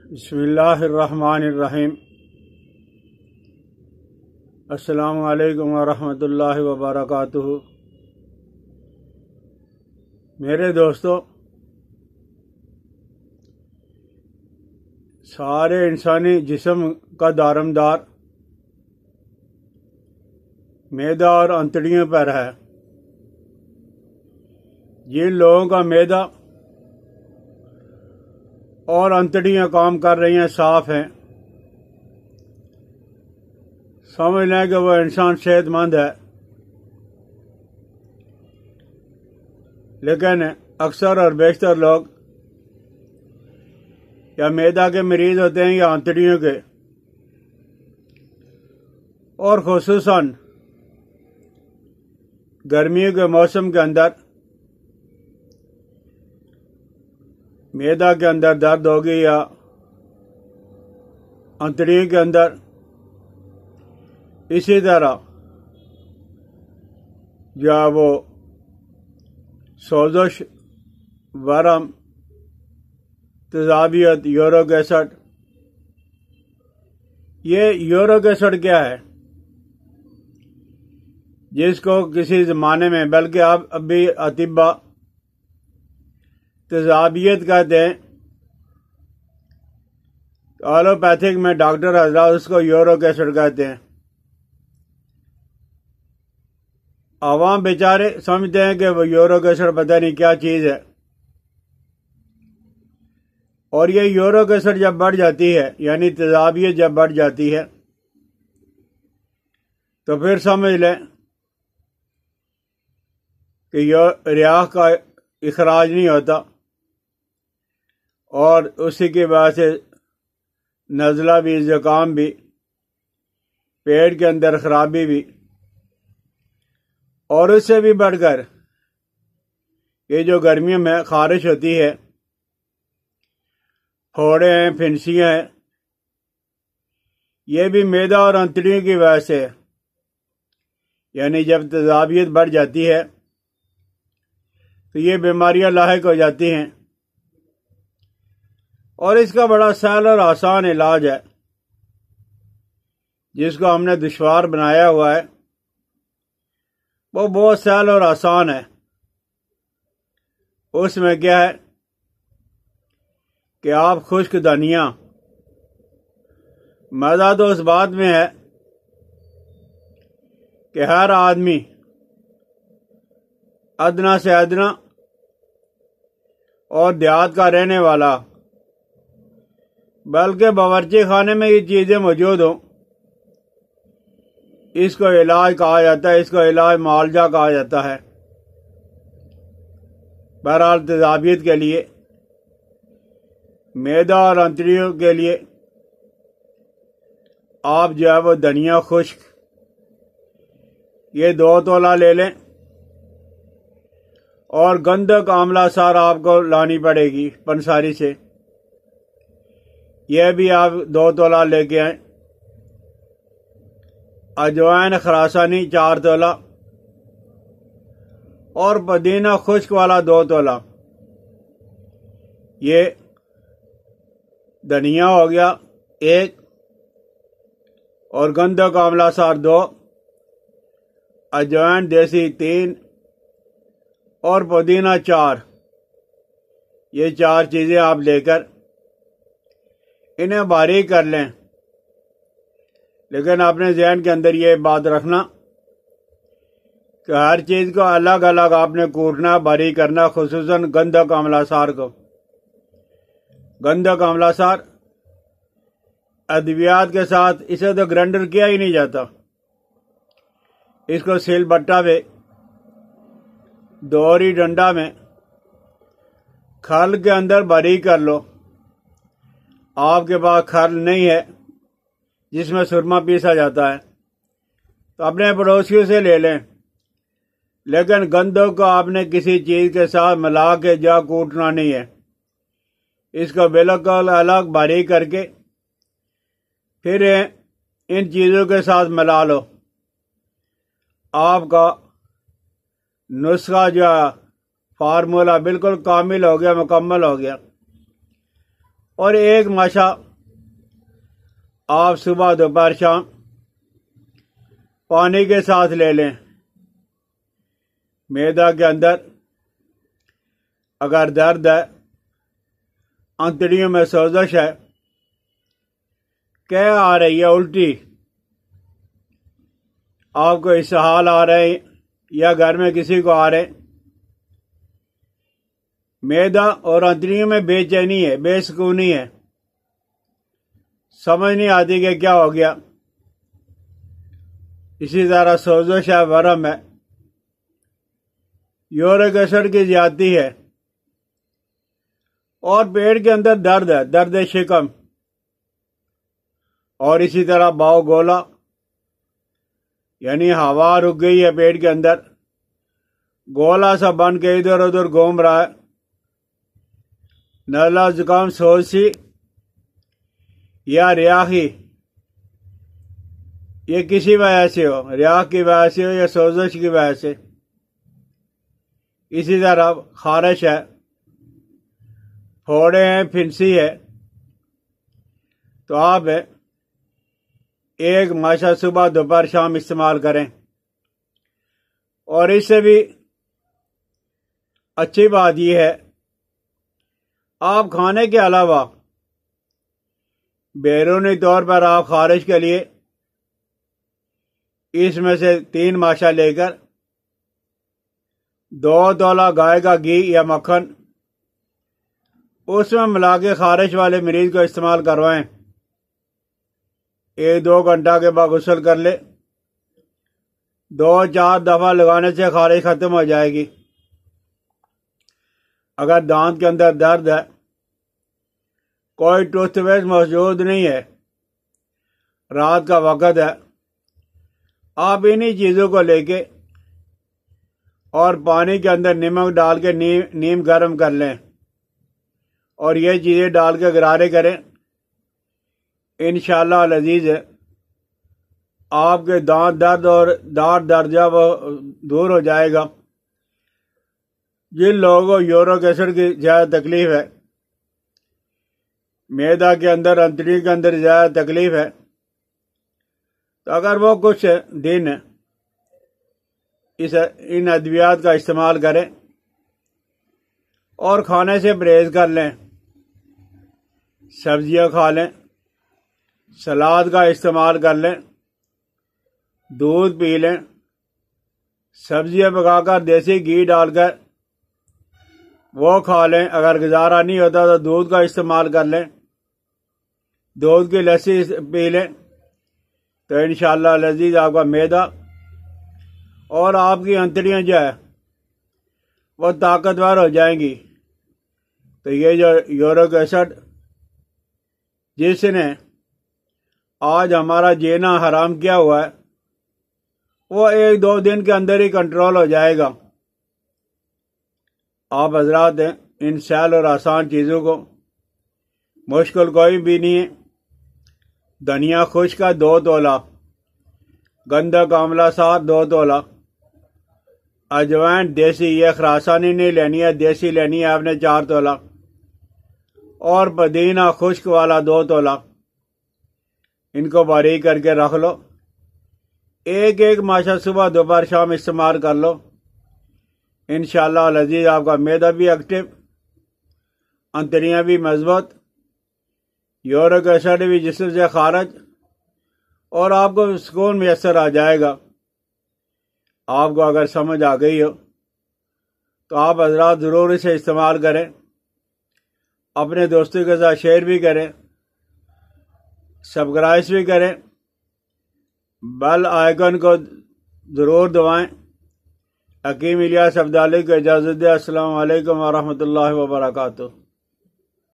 بسم اللہ الرحمن الرحیم۔ السلام علیکم ورحمۃ اللہ وبرکاتہ۔ میرے دوستو، سارے انسانی جسم کا دارمدار معدہ اور انتڑیوں پر ہے۔ جن لوگوں کا معدہ اور انتڑیاں کام کر رہی ہیں، صاف ہیں، سمجھ لیں کہ وہ انسان صحت مند ہے۔ لیکن اکثر اور بیشتر لوگ یا معدہ کے مریض ہوتے ہیں یا انتڑیوں کے، اور خصوصاً گرمیوں کے موسم کے اندر معدہ کے اندر درد ہوگی یا انتڑیوں کے اندر، اسی طرح جو وہ سوزش، ورم، تیزابیت، یورک ایسڈ۔ یہ یورک ایسڈ کیا ہے؟ جس کو کسی زمانے میں، بلکہ اب بھی اطباء تیزابیت کہتے ہیں، ایلوپیتھک میں ڈاکٹر حضرات اس کو یورک ایسڈ کہتے ہیں۔ عوام بیچارے سمجھتے ہیں کہ وہ یورک ایسڈ پتہ نہیں کیا چیز ہے، اور یہ یورک ایسڈ جب بڑھ جاتی ہے، یعنی تیزابیت جب بڑھ جاتی ہے، تو پھر سمجھ لیں کہ ریاح کا اخراج نہیں ہوتا، اور اسی کی وجہ سے نزلہ بھی، زکام بھی، پیٹ کے اندر خرابی بھی، اور اس سے بھی بڑھ کر یہ جو گرمیوں میں خارش ہوتی ہے، پھوڑے ہیں، پھنسیاں ہیں، یہ بھی معدہ اور انتڑیوں کی وجہ سے ہے۔ یعنی جب تیزابیت بڑھ جاتی ہے تو یہ بیماریاں لاحق ہو جاتی ہیں، اور اس کا بڑا سہل اور آسان علاج ہے، جس کو ہم نے دشوار بنایا ہوا ہے۔ وہ بہت سہل اور آسان ہے۔ اس میں کیا ہے کہ آپ خشک دھنیا، مزہ تو اس بات میں ہے کہ ہر آدمی ادنا سے ادنا اور دیہات کا رہنے والا، بلکہ باورچی خانے میں یہ چیزیں موجود ہوں، اس کو علاج کہا جاتا ہے، اس کو علاج معالجہ کہا جاتا ہے۔ بہرحال تیزابیت کے لیے، معدہ اور انتڑیوں کے لیے آپ جو ہے وہ دھنیا خشک یہ 2 تولہ لے لیں، اور گندھک آملہ سار آپ کو لانی پڑے گی پنساری سے، یہ بھی آپ 2 تولہ لے کے آئیں۔ اجوائن خراسانی 4 تولہ، اور پودینہ خشک والا 2 تولہ۔ یہ دھنیا ہو گیا 1، اور گندھک آملہ سار 2، اجوائن دیسی 3، اور پودینہ 4۔ یہ 4 چیزیں آپ لے کر انہیں باریک کر لیں۔ لیکن اپنے ذہن کے اندر یہ بات رکھنا کہ ہر چیز کو الگ الگ آپ نے کوٹنا، باریک کرنا، خصوصاً گندھک آملہ سار کو۔ گندھک آملہ سار ادویات کے ساتھ، اسے تو گرائنڈر کیا ہی نہیں جاتا، اس کو سل بٹا پہ، دوہری ڈنڈا میں کھل کے اندر باریک کر لو۔ آپ کے پاس کھل نہیں ہے جس میں سرما پیسا جاتا ہے تو اپنے پڑوسیوں سے لے لیں، لیکن گندھک کو آپ نے کسی چیز کے ساتھ ملا کے جا کوٹنا نہیں ہے، اس کو بالکل الگ باریک کر کے پھر ان چیزوں کے ساتھ ملا لو۔ آپ کا نسخہ جو فارمولہ بالکل کامل ہو گیا، مکمل ہو گیا۔ اور ایک ماشا آپ صبح دوپہر شام پانی کے ساتھ لے لیں۔ معدہ کے اندر اگر درد ہے، انتڑیوں میں سوزش ہے، کہہ آ رہی ہے الٹی، آپ کو اسہال آ رہے ہیں یا گھر میں کسی کو آ رہے، معدہ اور انتڑیوں میں بے چینی ہے، بے سکونی ہے، سمجھ نہیں آتی کہ کیا ہو گیا، اسی طرح سوزش ہے، ورم ہے، یورک ایسڈ کی زیادتی ہے، اور پیٹ کے اندر درد ہے، درد شکم، اور اسی طرح باؤ گولا، یعنی ہوا رک گئی ہے پیٹ کے اندر، گولا سا بن کے ادھر ادھر گھوم رہا ہے، نزلہ زکام سوزشی یا ریاحی، یہ کسی وجہ سے ہو، ریاح کی وجہ سے ہو یا سوزش کی وجہ سے، اسی طرح خارش ہے، پھوڑے ہیں، پھنسی ہے، تو آپ ایک ماشا صبح دوپہر شام استعمال کریں۔ اور اس سے بھی اچھی بات یہ ہے، آپ کھانے کے علاوہ بیرونی طور پر آپ خارش کے لیے اس میں سے 3 ماشا لے کر 2 تولہ گائے کا گھی یا مکھن اس میں ملا کے خارش والے مریض کو استعمال کروائیں، 1-2 گھنٹہ کے بعد غسل کر لے، 2-4 دفعہ لگانے سے خارش ختم ہو جائے گی۔ اگر دانت کے اندر درد ہے، کوئی ٹوتھ پیسٹ موجود نہیں ہے، رات کا وقت ہے، آپ انہی چیزوں کو لے کے اور پانی کے اندر نمک ڈال کے نیم گرم کر لیں اور یہ چیزیں ڈال کے غرارے کریں، انشاءاللہ العزیز آپ کے دانت درد اور دانت درد وہ دور ہو جائے گا۔ جن لوگوں کو یورک ایسڈ کی زیادہ تکلیف ہے، معدہ کے اندر انتڑی کے اندر زیادہ تکلیف ہے، تو اگر وہ کچھ دن ان ادویات کا استعمال کریں اور کھانے سے پرہیز کر لیں، سبزیاں کھا لیں، سلاد کا استعمال کر لیں، دودھ پی لیں، سبزیاں پکا کر دیسی گھی ڈال کر وہ کھا لیں، اگر گزارا نہیں ہوتا تو دودھ کا استعمال کر لیں، دودھ کی لسی پی لیں، تو انشاءاللہ العزیز آپ کا معدہ اور آپ کی انتڑیاں جو ہے وہ طاقتور ہو جائیں گی۔ تو یہ جو یورک ایسڈ جس نے آج ہمارا جینا حرام کیا ہوا ہے، وہ 1-2 دن کے اندر ہی کنٹرول ہو جائے گا۔ آپ حضرات ان سہل اور آسان چیزوں کو، مشکل کوئی بھی نہیں ہے، دھنیا خشک کا 2 تولہ، گندھک آملہ ساتھ 2 تولہ، اجوائن دیسی، یہ خراسانی نہیں لینی ہے، دیسی لینی ہے آپ نے 4 تولہ، اور پودینہ خشک والا 2 تولہ، ان کو باریک کر کے رکھ لو، ایک ماشا صبح دوپہر شام استعمال کر لو، انشاءاللہ العزیز آپ کا معدہ بھی ایکٹیو، انتڑیاں بھی مضبوط، یورک ایسڈ بھی جسم سے خارج، اور آپ کو سکون میسر آ جائے گا۔ آپ کو اگر سمجھ آ گئی ہو تو آپ حضرات ضرور اسے استعمال کریں، اپنے دوستوں کے ساتھ شیئر بھی کریں، سبسکرائب بھی کریں، بیل آئیکن کو ضرور دبائیں۔ حکیم الیاس عبداللہ کو اجازت دے۔ السلام علیکم ورحمۃ اللہ وبرکاتہ۔